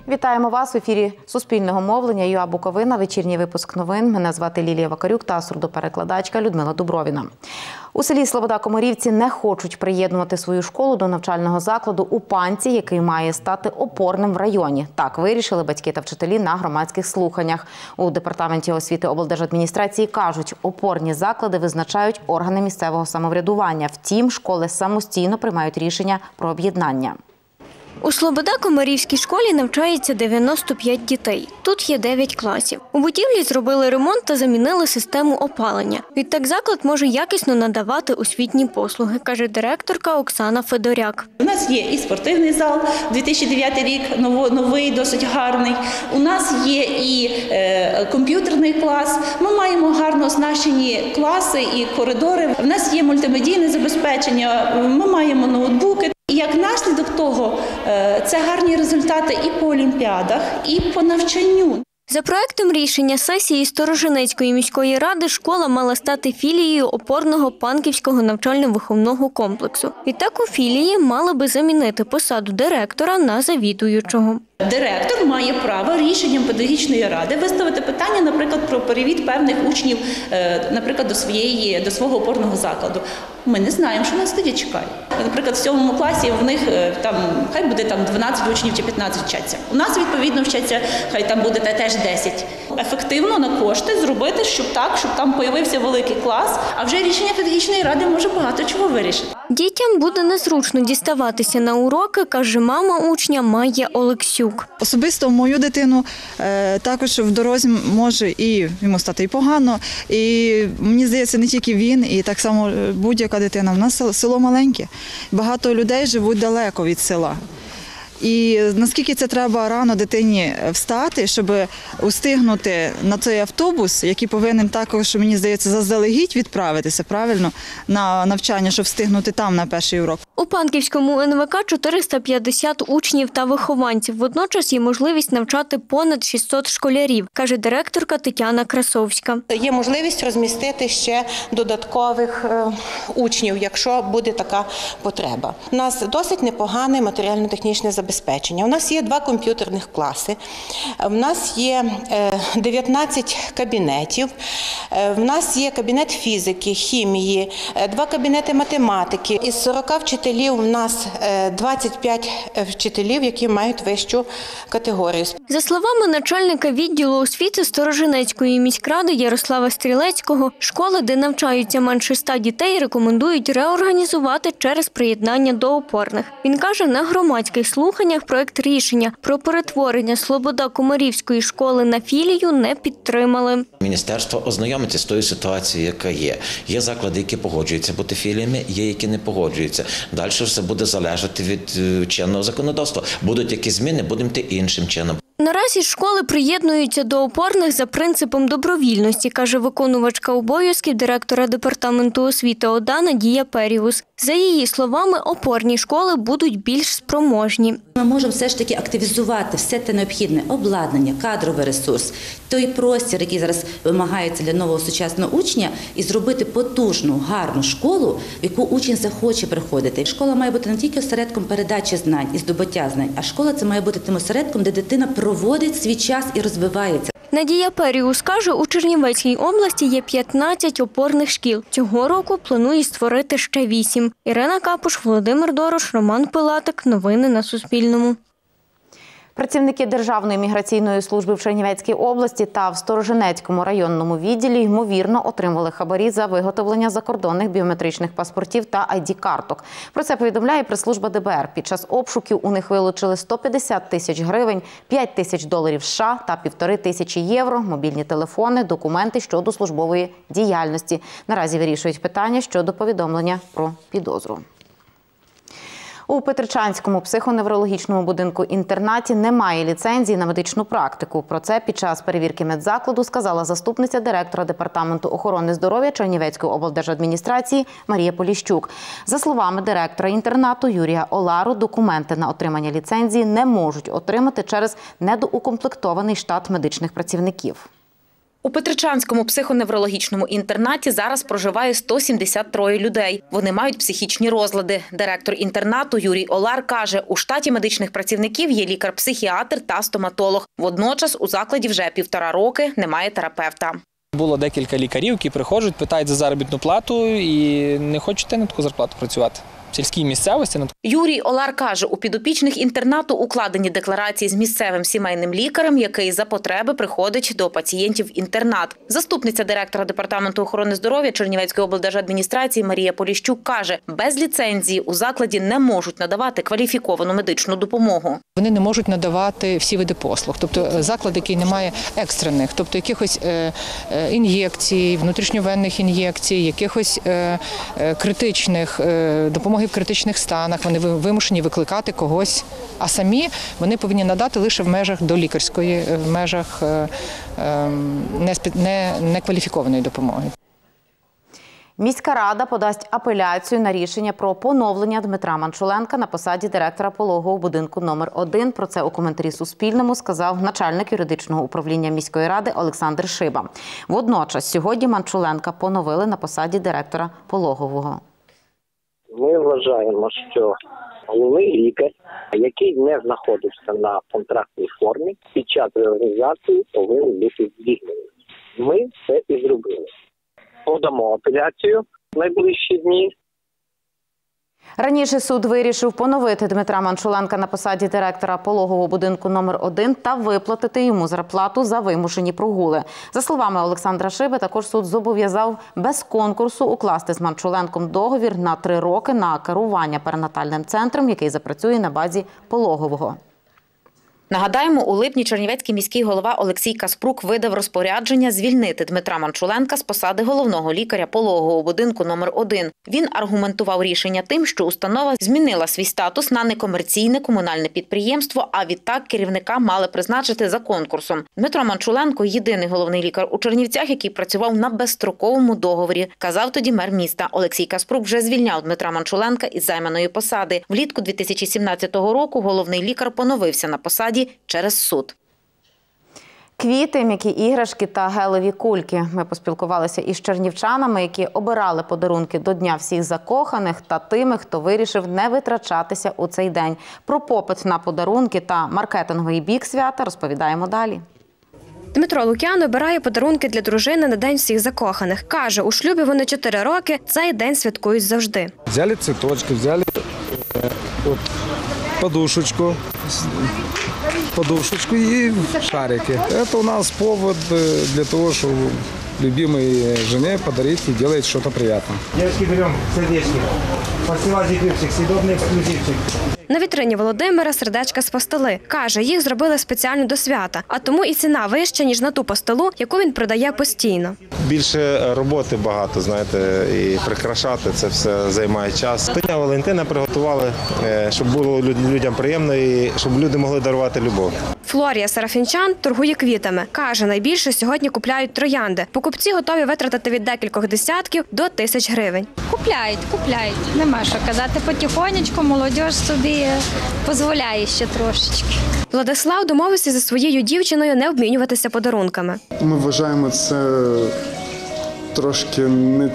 Вітаємо вас в ефірі Суспільного мовлення. ЮА Буковина, вечірній випуск новин. Мене звати Лілія Вакарюк та сурдоперекладачка Людмила Дубровіна. У селі Слобода-Комарівці не хочуть приєднувати свою школу до навчального закладу у Панці, який має стати опорним в районі. Так вирішили батьки та вчителі на громадських слуханнях. У Департаменті освіти облдержадміністрації кажуть, опорні заклади визначають органи місцевого самоврядування. Втім, школи самостійно приймають рішення про об'єднання. У Слобода-Комарівській школі навчається 95 дітей. Тут є 9 класів. У будівлі зробили ремонт та замінили систему опалення. Відтак заклад може якісно надавати освітні послуги, каже директорка Оксана Федоряк. У нас є і спортивний зал, 2009 рік, новий, досить гарний. У нас є і комп'ютерний клас. Ми маємо гарно оснащені класи і коридори. У нас є мультимедійне забезпечення, ми маємо ноутбуки. І як наслідок того, це гарні результати і по олімпіадах, і по навчанню. За проектом рішення сесії Сторожинецької міської ради школа мала стати філією опорного панківського навчально-виховного комплексу. Відтак у філії мали би замінити посаду директора на завідуючого. Директор має право рішенням педагогічної ради виставити питання, наприклад, про перевід певних учнів, наприклад, до свого опорного закладу. Ми не знаємо, що нас тоді чекає. Наприклад, в 7 класі в них хай буде 12 учнів чи 15 вчаться. У нас, відповідно, вчаться, хай там буде теж 10. Ефективно на кошти зробити, щоб там з'явився великий клас, а вже рішення педагогічної ради може багато чого вирішити. Дітям буде незручно діставатися на уроки, каже мама учня Майя Олексюк. Особисто мою дитину також в дорозі може і йому стати і погано, і мені здається, не тільки він, і так само будь-яка дитина. У нас село маленьке, багато людей живуть далеко від села. І наскільки це треба рано дитині встати, щоб устигнути на цей автобус, який повинен також, мені здається, заздалегідь відправитися, правильно, на навчання, щоб встигнути там на перший урок. У Панківському НВК 450 учнів та вихованців. Водночас є можливість навчати понад 600 школярів, каже директорка Тетяна Красовська. Є можливість розмістити ще додаткових учнів, якщо буде така потреба. У нас досить непогане матеріально-технічне забезпечення. У нас є 2 комп'ютерних класи, у нас є 19 кабінетів, у нас є кабінет фізики, хімії, 2 кабінети математики. Із 40 вчителів у нас 25 вчителів, які мають вищу категорію. За словами начальника відділу освіти Сторожинецької міськради Ярослава Стрілецького, школи, де навчаються менше 100 дітей, рекомендують реорганізувати через приєднання до опорних. Він каже, на громадських слуханнях проект рішення про перетворення Слобода-Комарівської школи на філію не підтримали. Міністерство ознайомиться з тою ситуацією, яка є. Є заклади, які погоджуються бути філіями, є, які не погоджуються. Далі все буде залежати від чинного законодавства. Будуть якісь зміни, будемо йти іншим чином. Наразі школи приєднуються до опорних за принципом добровільності, каже виконувачка обов'язків директора Департаменту освіти ОДА Надія Періус. За її словами, опорні школи будуть більш спроможні. Ми можемо все ж таки активізувати все те необхідне обладнання, кадровий ресурс, той простір, який зараз вимагається для нового сучасного учня, і зробити потужну, гарну школу, в яку учень захоче приходити. Школа має бути не тільки осередком передачі знань і здобуття знань, а школа це має бути тим осередком, де дитина проводить свій час і розвивається. Надія Періус каже, у Чернівецькій області є 15 опорних шкіл. Цього року планує створити ще 8. Ірина Капуш, Володимир Дорош, Роман Пилатик. Новини на Суспільному. Працівники Державної міграційної служби в Чернівецькій області та в Сторожинецькому районному відділі ймовірно отримували хабарі за виготовлення закордонних біометричних паспортів та ID-карток. Про це повідомляє прес-служба ДБР. Під час обшуків у них вилучили 150 тисяч гривень, 5 тисяч доларів США та 1,5 тисячі євро, мобільні телефони, документи щодо службової діяльності. Наразі вирішують питання щодо повідомлення про підозру. У Петричанському психоневрологічному будинку-інтернаті немає ліцензії на медичну практику. Про це під час перевірки медзакладу сказала заступниця директора Департаменту охорони здоров'я Чернівецької облдержадміністрації Марія Поліщук. За словами директора інтернату Юрія Олару, документи на отримання ліцензії не можуть отримати через недоукомплектований штат медичних працівників. У Петричанському психоневрологічному інтернаті зараз проживає 173 людей. Вони мають психічні розлади. Директор інтернату Юрій Олар каже, у штаті медичних працівників є лікар-психіатр та стоматолог. Водночас у закладі вже 1,5 роки немає терапевта. Було декілька лікарів, які приходять, питають за заробітну плату і не хочуть на таку зарплату працювати. В сільській місцевості. Юрій Олар каже, у підопічних інтернату укладені декларації з місцевим сімейним лікарем, який за потреби приходить до пацієнтів в інтернат. Заступниця директора Департаменту охорони здоров'я Чернівецької облдержадміністрації Марія Поліщук каже, без ліцензії у закладі не можуть надавати кваліфіковану медичну допомогу. Вони не можуть надавати всі види послуг. Тобто заклад, який не має екстрених, тобто якихось ін'єкцій, внутрішньовенних ін'єкцій, якихось критичних допомоги в критичних станах, вони вимушені викликати когось, а самі вони повинні надати лише в межах долікарської, в межах некваліфікованої допомоги. Міська рада подасть апеляцію на рішення про поновлення Дмитра Манчуленка на посаді директора пологового будинку номер 1. Про це у коментарі Суспільному сказав начальник юридичного управління міської ради Олександр Шиба. Водночас сьогодні Манчуленка поновили на посаді директора пологового. Ми вважаємо, що головний лікар, який не знаходився на контрактній формі, під час реорганізації повинен бути звільнений. Ми це і зробили. Подамо апеляцію в найближчі дні. Раніше суд вирішив поновити Дмитра Манчуленка на посаді директора пологового будинку номер 1 та виплатити йому зарплату за вимушені прогули. За словами Олександра Шиби, також суд зобов'язав без конкурсу укласти з Манчуленком договір на 3 роки на керування перинатальним центром, який запрацює на базі пологового. Нагадаємо, у липні чернівецький міський голова Олексій Каспрук видав розпорядження звільнити Дмитра Манчуленка з посади головного лікаря пологового будинку номер 1. Він аргументував рішення тим, що установа змінила свій статус на некомерційне комунальне підприємство, а відтак керівника мали призначити за конкурсом. Дмитро Манчуленко – єдиний головний лікар у Чернівцях, який працював на безстроковому договорі, казав тоді мер міста. Олексій Каспрук вже звільняв Дмитра Манчуленка із займаної посади. Влітку 2017 року головний лікар поновився на посаді через суд. Квіти, м'які іграшки та гелеві кульки. Ми поспілкувалися із чернівчанами, які обирали подарунки до Дня всіх закоханих та тими, хто вирішив не витрачатися у цей день. Про попит на подарунки та маркетинговий бік свята розповідаємо далі. Дмитро Лук'ян обирає подарунки для дружини на День всіх закоханих. Каже, у шлюбі вони 4 роки, цей день святкують завжди. Взяли цветочки, взяли подушечку и шарики. Это у нас повод для того, чтобы любимой жене подарить и делать что-то приятное. Девочки, берем сердечки. Фестиваль «Зикрипчик», съедобный эксклюзивчик. На вітрині Володимира сердечка з пастили. Каже, їх зробили спеціально до свята, а тому і ціна вища, ніж на ту пастилу, яку він продає постійно. Більше роботи багато, знаєте, і прикрашати це все займає час. Дня Валентина приготували, щоб було людям приємно і щоб люди могли дарувати любов. Флорія Сарафінчан торгує квітами. Каже, найбільше сьогодні купляють троянди. Покупці готові витратити від декількох десятків до 1000 гривень. Купляють. Нема що казати. Потихонечку молодь собі дозволяє ще трошечки. Владислав домовився зі своєю дівчиною не обмінюватися подарунками. Ми вважаємо це трошки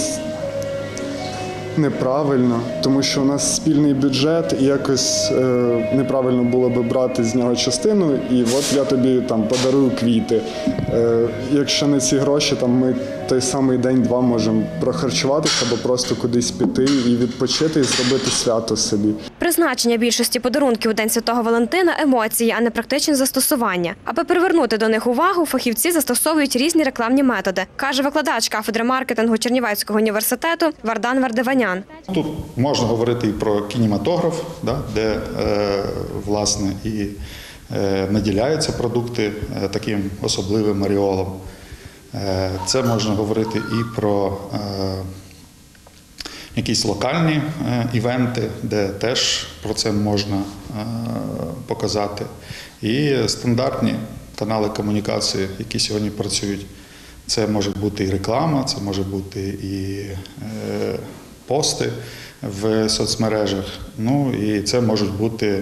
неправильно, тому що у нас спільний бюджет і якось неправильно було би брати з нього частину, і от я тобі там подарую квіти. Якщо не ці гроші, там ми той самий день-два можемо прохарчуватися або просто кудись піти і відпочити, і зробити свято собі. Призначення більшості подарунків у День Святого Валентина – емоції, а не практичне застосування. Аби привернути до них увагу, фахівці застосовують різні рекламні методи, каже викладач кафедри маркетингу Чернівецького університету Вардан Вардиванян. Тут можна говорити і про кінематограф, де, власне, і наділяються продукти таким особливим ореолом. Це можна говорити і про якісь локальні івенти, де теж про це можна показати. І стандартні канали комунікації, які сьогодні працюють. Це може бути і реклама, це може бути і пости в соцмережах. Ну і це можуть бути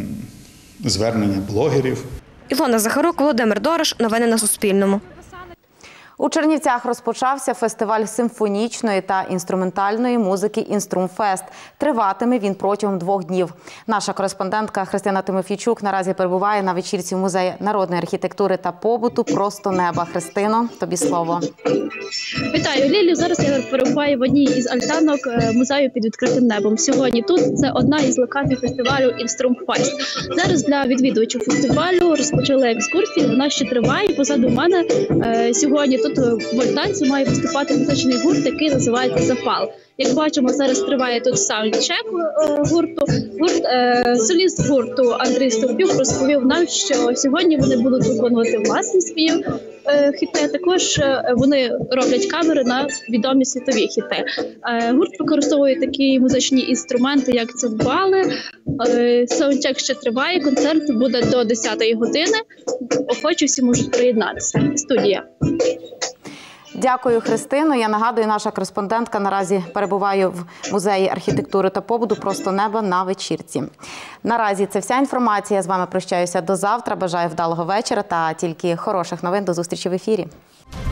звернення блогерів. Ілона Захарук, Володимир Дорош. Новини на Суспільному. У Чернівцях розпочався фестиваль симфонічної та інструментальної музики «Інструмфест». Триватиме він протягом 2 днів. Наша кореспондентка Христина Тимофійчук наразі перебуває на вечірці в Музеї народної архітектури та побуту «Просто неба». Христино, тобі слово. Вітаю, Лілю. Зараз я перебуваю в одній із альтанок музею під відкритим небом. Сьогодні тут це одна із локацій фестивалю «Інструмфест». Зараз для відвідувачів фестивалю розпочали екскурсії, вона ще триває. Позаду мене сьогодні тут в альтанці має виступати музичний гурт, який називається «Запал». Як бачимо, зараз триває тут саундчек гурту. Соліст гурту Андрій Стовпюк розповів нам, що сьогодні вони будуть виконувати власні свої хіти. Також вони роблять кавери на відомі світові хіти. Гурт використовує такі музичні інструменти, як цимбали. Саундчек ще триває, концерт буде до 10-ї години. Охочі всі можуть приєднатися. Студія. Дякую, Христино. Я нагадую, наша кореспондентка наразі перебуває в Музеї архітектури та побуту «Просто неба» на вечірці. Наразі це вся інформація. Я з вами прощаюся до завтра. Бажаю вдалого вечора та тільки хороших новин. До зустрічі в ефірі.